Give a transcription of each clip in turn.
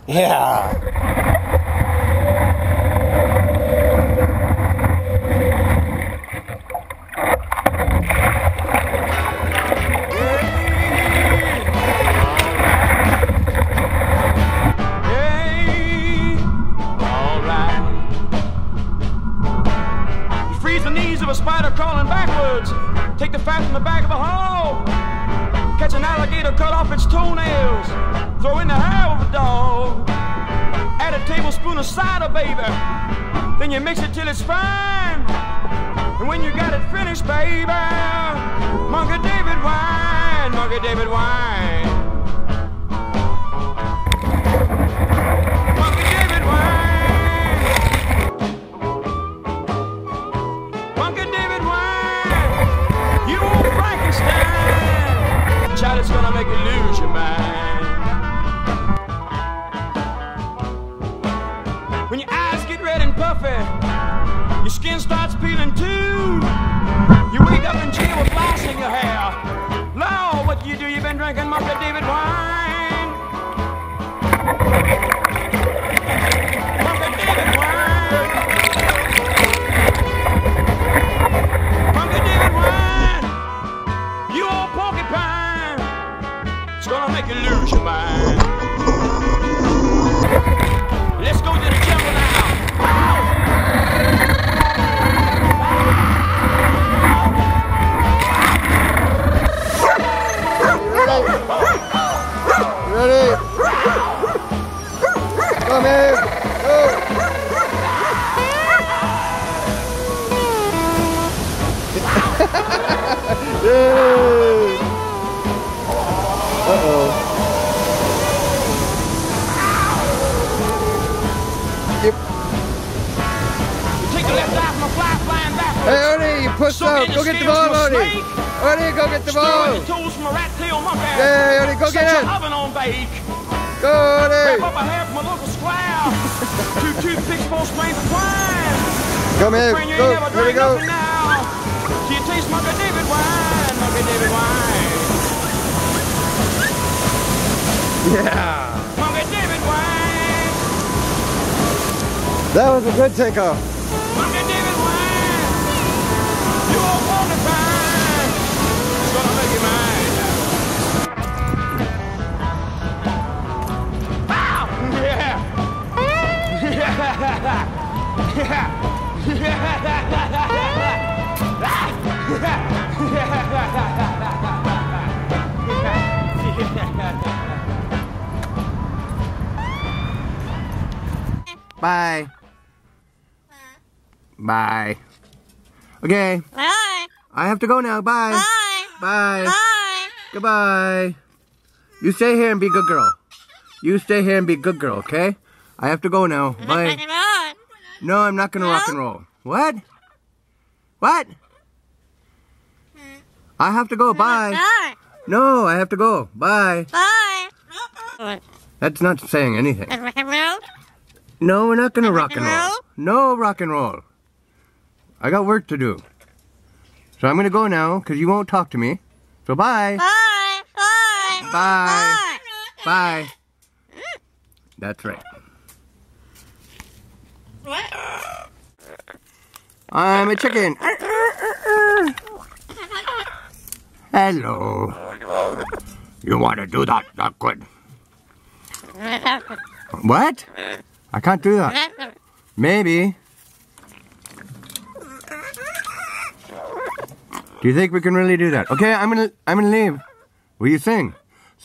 Yeah. A spider crawling backwards. Take the fat from the back of a hog. Catch an alligator, cut off its toenails. Throw in the hair of a dog. Add a tablespoon of cider, baby. Then you mix it till it's fine. And when you got it finished, baby, Monkey David wine, Monkey David wine. Monkey David wine. Child, it's gonna make you lose your mind. When your eyes get red and puffy, your skin starts peeling too. You wake up in jail with lice in your hair. Lord, what do? You've been drinking Monkey David wine. Monkey David wine. Monkey David wine. You old porcupine. It's gonna make you lose your mind. Let's go to the jungle now. Ready? Come in. Go. Uh-oh. Yep. You take the left eye from a fly flying backwards. Hey, Ernie, you push up. Go get the ball, Ernie. Ernie, go get the ball. Your toes from a rat tail monkey. Hey, Ernie, go get it. Oven on bake. Go, Ernie. Grab up a hair from a local square. 2 toothpicks, 4 strains of twine. Come here. Go. Here we go. Now. Do you taste Monkey David wine? Monkey David wine. Yeah. Monkey David wine. That was a good takeoff. Monkey David wine. You old porcupine. It's gonna make you mine. Wow. Yeah. Bye. Bye. Okay. Bye. I have to go now. Bye. Bye. Bye. Bye. Goodbye. You stay here and be a good girl. You stay here and be a good girl, okay? I have to go now. Bye. No, I'm not gonna rock and roll. What? What? I have to go. Bye. No, I have to go. Bye. Bye. That's not saying anything. Rock and roll? No, we're not gonna rock and roll? roll. No rock and roll. I got work to do. So I'm gonna go now because you won't talk to me. So bye. Bye. Bye. Bye. Bye. That's right. What? I'm a chicken. Hello. You want to do that? Not good. What? I can't do that. Maybe. Do you think we can really do that? Okay, I'm gonna leave. Will you sing?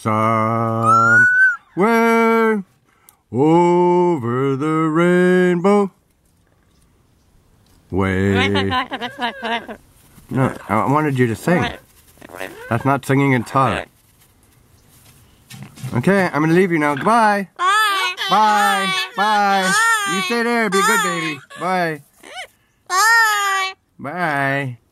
Somewhere over the rainbow. Way. No, I wanted you to sing. That's not singing in time. Okay, I'm gonna leave you now. Goodbye. Bye. Bye. Bye. You stay there. Be a good baby. Bye. Bye. Bye.